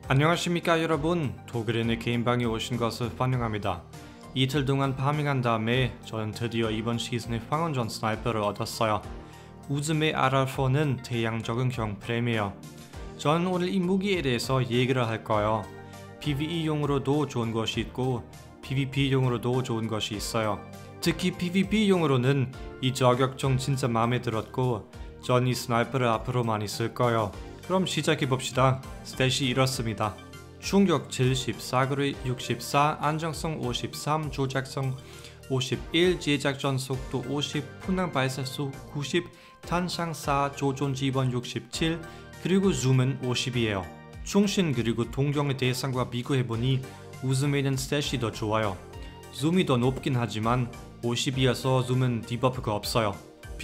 안녕하십니까 여러분. 독일인의 개인방에 오신 것을 환영합니다. 이틀 동안 파밍한 다음에 저는 드디어 이번 시즌의 황혼전 스나이퍼를 얻었어요. 우즈메 RR4는 대양 적응형 프레임이에요. 저는 오늘 이 무기에 대해서 얘기를 할 거예요. PvE용으로도 좋은 것이 있고 PvP용으로도 좋은 것이 있어요. 특히 PvP용으로는 이 저격총 진짜 마음에 들었고 전 이 스나이퍼를 앞으로 많이 쓸 거예요. 그럼 시작해봅시다. 스탯이 이렇습니다. 충격 70, 사거리 64, 안정성 53, 조작성 51, 제작전 속도 50, 분당 발사수 90, 탄창 4, 조준 지번 67, 그리고 줌은 50이에요. 충신 그리고 동경의 대상과 비교해보니 우즈메는 스탯이 더 좋아요. 줌이 더 높긴 하지만 50이어서 줌은 디버프가 없어요.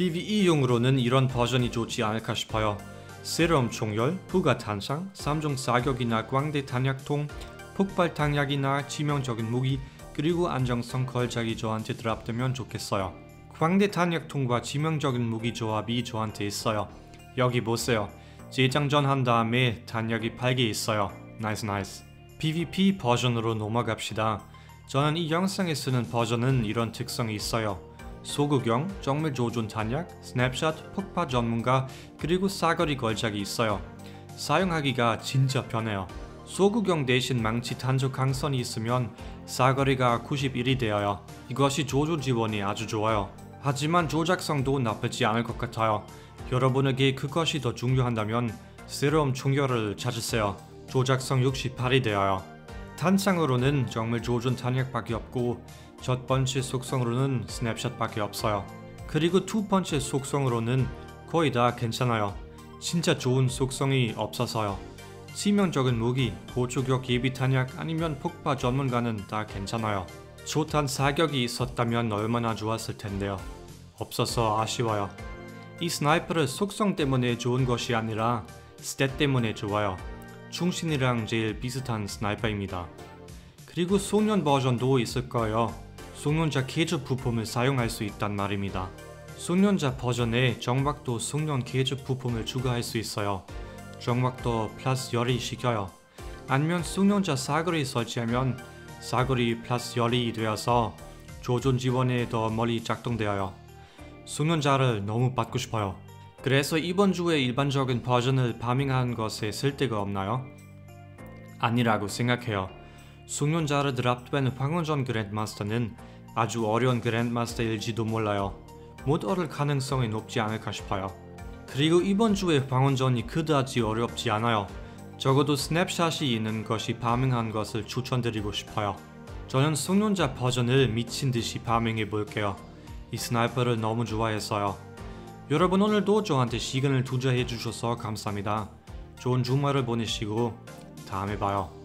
PvE용으로는 이런 버전이 좋지 않을까 싶어요. 세럼 총열, 부가 탄창, 3중 사격이나 광대 탄약통, 폭발 탄약이나 치명적인 무기, 그리고 안정성 걸작이 저한테 드랍되면 좋겠어요. 광대 탄약통과 치명적인 무기 조합이 저한테 있어요. 여기 보세요. 재장전 한 다음에 탄약이 8개 있어요. 나이스. PvP 버전으로 넘어갑시다. 저는 이 영상에 쓰는 버전은 이런 특성이 있어요. 소구경, 정밀 조준 탄약, 스냅샷, 폭파 전문가, 그리고 사거리 걸작이 있어요. 사용하기가 진짜 편해요. 소구경 대신 망치 탄조 강선이 있으면 사거리가 91이 되어요. 이것이 조준 지원이 아주 좋아요. 하지만 조작성도 나쁘지 않을 것 같아요. 여러분에게 그것이 더 중요한다면 새로운 충격을 찾으세요. 조작성 68이 되어요. 탄창으로는 정밀 조준 탄약밖에 없고 첫 번째 속성으로는 스냅샷밖에 없어요. 그리고 두 번째 속성으로는 거의 다 괜찮아요. 진짜 좋은 속성이 없어서요. 치명적인 무기, 고추격 예비 탄약 아니면 폭파 전문가는 다 괜찮아요. 초탄 사격이 있었다면 얼마나 좋았을 텐데요. 없어서 아쉬워요. 이 스나이퍼를 속성 때문에 좋은 것이 아니라 스탯 때문에 좋아요. 충신이랑 제일 비슷한 스나이퍼입니다. 그리고 송년 버전도 있을 거예요. 송년자 개조 부품을 사용할 수 있단 말입니다. 송년자 버전에 정박도 송년 개조 부품을 추가할 수 있어요. 정박도 플러스 열이 시켜요. 아니면 송년자 사거리 설치하면 사거리 플러스 열이 되어서 조준 지원에 더 멀리 작동되어요. 송년자를 너무 받고 싶어요. 그래서 이번 주에 일반적인 버전을 파밍한 것에 쓸데가 없나요? 아니라고 생각해요. 숙련자를 드랍된 황혼전 그랜드마스터는 아주 어려운 그랜드마스터일지도 몰라요. 못 얻을 가능성이 높지 않을까 싶어요. 그리고 이번 주에 황혼전이 그다지 어렵지 않아요. 적어도 스냅샷이 있는 것이 파밍한 것을 추천드리고 싶어요. 저는 숙련자 버전을 미친듯이 파밍해 볼게요. 이 스나이퍼를 너무 좋아해서요. 여러분 오늘도 저한테 시간을 투자해 주셔서 감사합니다. 좋은 주말을 보내시고 다음에 봐요.